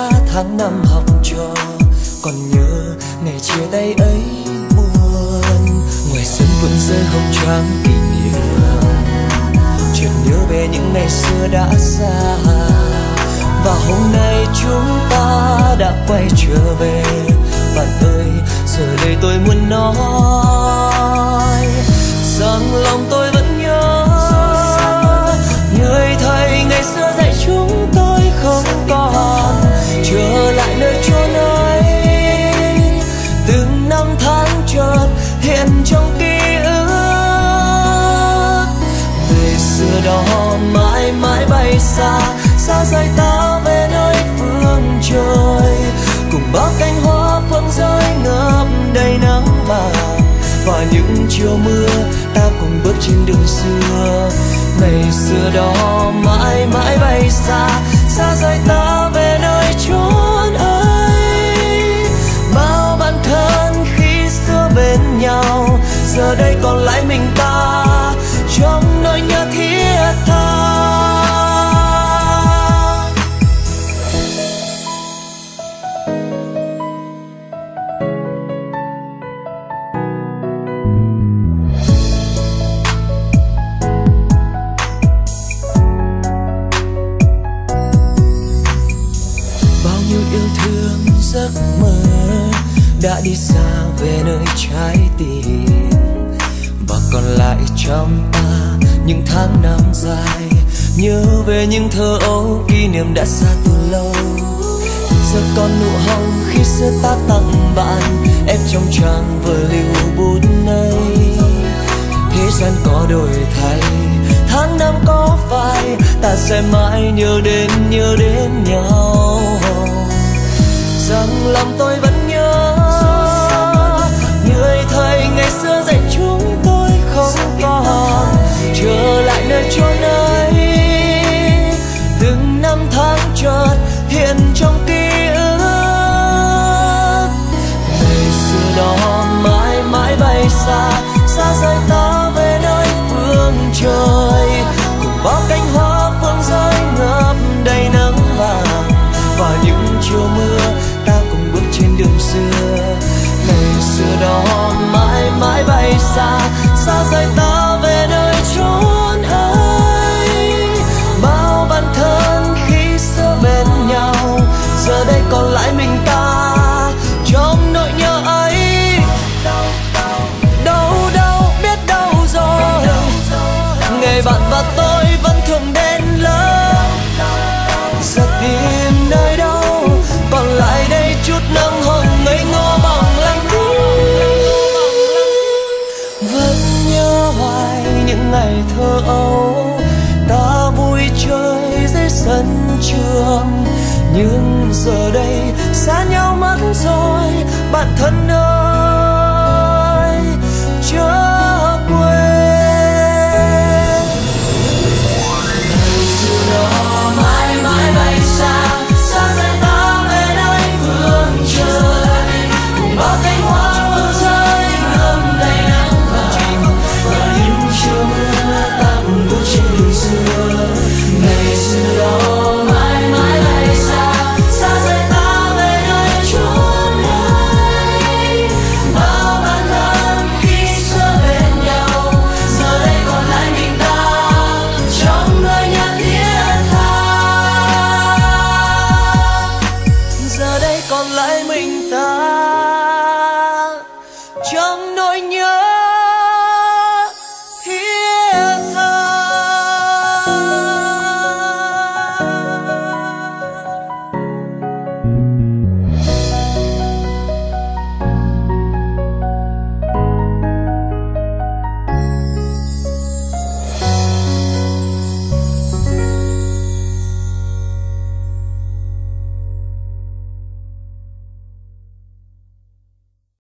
tháng năm học trò, còn nhớ ngày chia tay ấy buồn. Ngoài sân vườn rơi hồng trắng kỷ niệm, chợt nhớ về những ngày xưa đã xa. Và hôm nay chúng ta đã quay trở về. Bạn ơi, giờ đây tôi muốn nói rằng lòng tôi vẫn nhớ người thầy ngày xưa dạy chúng tôi không còn trở lại nơi chốn ấy. Từng năm tháng chợt hiện trong ký ức, ngày xưa đó mãi mãi bay xa, xa rời ta về nơi phương trời. Cùng bao cánh hoa phượng rơi ngập đầy nắng vàng, và những chiều mưa ta cùng bước trên đường xưa. Ngày xưa đó mãi mãi bay xa, xa rời ta về nơi chốn ấy. Bao bạn thân khi xưa bên nhau, giờ đây còn lại mình ta trong nỗi nhớ thiết tha. Giấc mơ đã đi xa về nơi trái tim, và còn lại trong ta những tháng năm dài. Nhớ về những thơ ấu, kỷ niệm đã xa từ lâu. Giờ còn nụ hồng khi xưa ta tặng bạn, ép trong trang vở lưu bút này. Thế gian có đổi thay, tháng năm có phai, ta sẽ mãi nhớ đến nhau. Rằng lòng tôi vẫn nhớ người thầy ngày xưa dạy chúng tôi không còn trở lại nơi chốn ấy. Từng năm tháng chợt hiện trong ký ức, ngày xưa đó mãi mãi bay xa, xa rời ta về nơi phương trời. Cùng bao cánh hoa phương rơi ngập đầy nắng vàng, và những chiều mưa ta cùng bước trên đường xưa. Ngày xưa đó mãi mãi bay xa, xa rời ta về nơi chốn ấy. Bao bạn thân khi xưa bên nhau, giờ đây còn lại mình ta trong nỗi nhớ ấy. Đâu biết đâu rồi, ngày bạn và tôi vẫn thường đến lớp. Giờ tìm nơi đâu còn lại đây chút nắng hồng ngây ngô bỏng lạnh. Vẫn nhớ hoài những ngày thơ ấu, ta vui chơi dưới sân trường. Nhưng giờ đây xa nhau mất rồi, bạn thân ơi chớ quên. Ngày xưa đó mãi mãi bay xa, xa rời ta về nơi phương trời. Cùng bao cánh hoa phương rơi ngập đầy nắng vàng, và những chiều mưa ta cùng bước trên đường xưa. Ngày xưa đó mãi mãi bay xa, xa rời ta về nơi chốn ấy. Bao bạn thân khi xưa bên nhau, giờ đây còn lại mình ta trong nỗi nhớ thiết tha. Giờ đây còn lại mình ta